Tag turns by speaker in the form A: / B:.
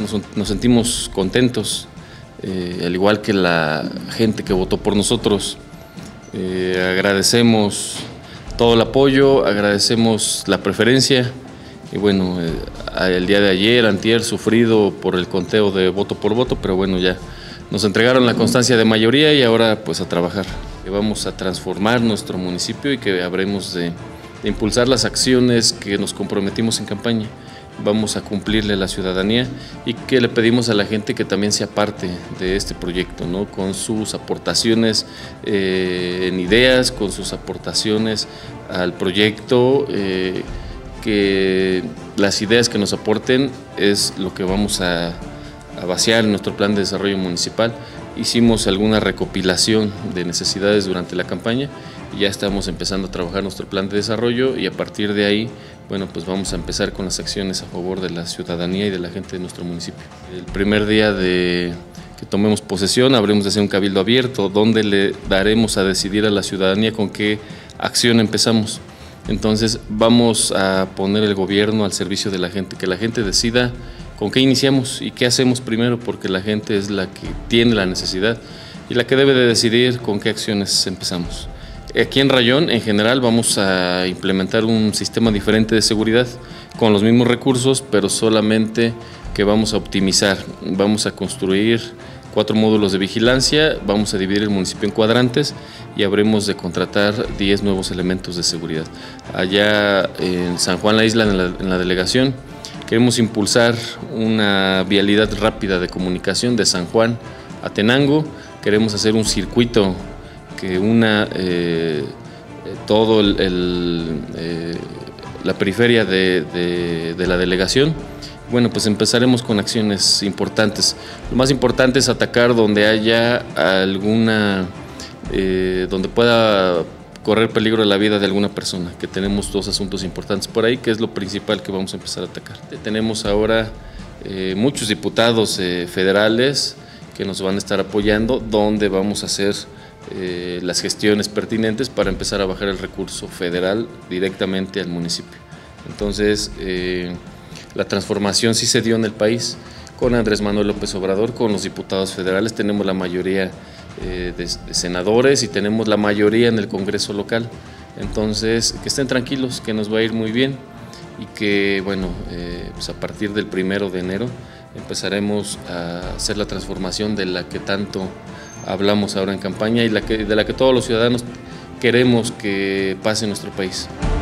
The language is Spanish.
A: nos sentimos contentos, al igual que la gente que votó por nosotros. Agradecemos todo el apoyo, agradecemos la preferencia y bueno, el día de ayer, antier, sufrido por el conteo de voto por voto, pero bueno, ya nos entregaron la constancia de mayoría y ahora pues a trabajar. Vamos a transformar nuestro municipio y que habremos de impulsar las acciones que nos comprometimos en campaña. Vamos a cumplirle a la ciudadanía y que le pedimos a la gente que también sea parte de este proyecto, ¿no? Con sus aportaciones en ideas, con sus aportaciones al proyecto, que las ideas que nos aporten es lo que vamos a vaciar en nuestro plan de desarrollo municipal. Hicimos alguna recopilación de necesidades durante la campaña y ya estamos empezando a trabajar nuestro plan de desarrollo y a partir de ahí, bueno, pues vamos a empezar con las acciones a favor de la ciudadanía y de la gente de nuestro municipio. El primer día de que tomemos posesión habremos de hacer un cabildo abierto donde le daremos a decidir a la ciudadanía con qué acción empezamos. Entonces vamos a poner el gobierno al servicio de la gente, que la gente decida con qué iniciamos y qué hacemos primero, porque la gente es la que tiene la necesidad y la que debe de decidir con qué acciones empezamos. Aquí en Rayón, en general, vamos a implementar un sistema diferente de seguridad con los mismos recursos, pero solamente que vamos a optimizar. Vamos a construir 4 módulos de vigilancia, vamos a dividir el municipio en cuadrantes y habremos de contratar 10 nuevos elementos de seguridad. Allá en San Juan la Isla, en la delegación, queremos impulsar una vialidad rápida de comunicación de San Juan a Tenango. Queremos hacer un circuito que una todo la periferia de la delegación. Bueno, pues empezaremos con acciones importantes. Lo más importante es atacar donde haya alguna, donde pueda correr peligro de la vida de alguna persona, que tenemos 2 asuntos importantes por ahí, que es lo principal que vamos a empezar a atacar. Tenemos ahora muchos diputados federales que nos van a estar apoyando, donde vamos a hacer las gestiones pertinentes para empezar a bajar el recurso federal directamente al municipio. Entonces, la transformación sí se dio en el país con Andrés Manuel López Obrador, con los diputados federales, tenemos la mayoría de senadores y tenemos la mayoría en el Congreso local. Entonces, que estén tranquilos, que nos va a ir muy bien y que, bueno, pues a partir del 1 de enero empezaremos a hacer la transformación de la que tanto hablamos ahora en campaña y de la que todos los ciudadanos queremos que pase en nuestro país.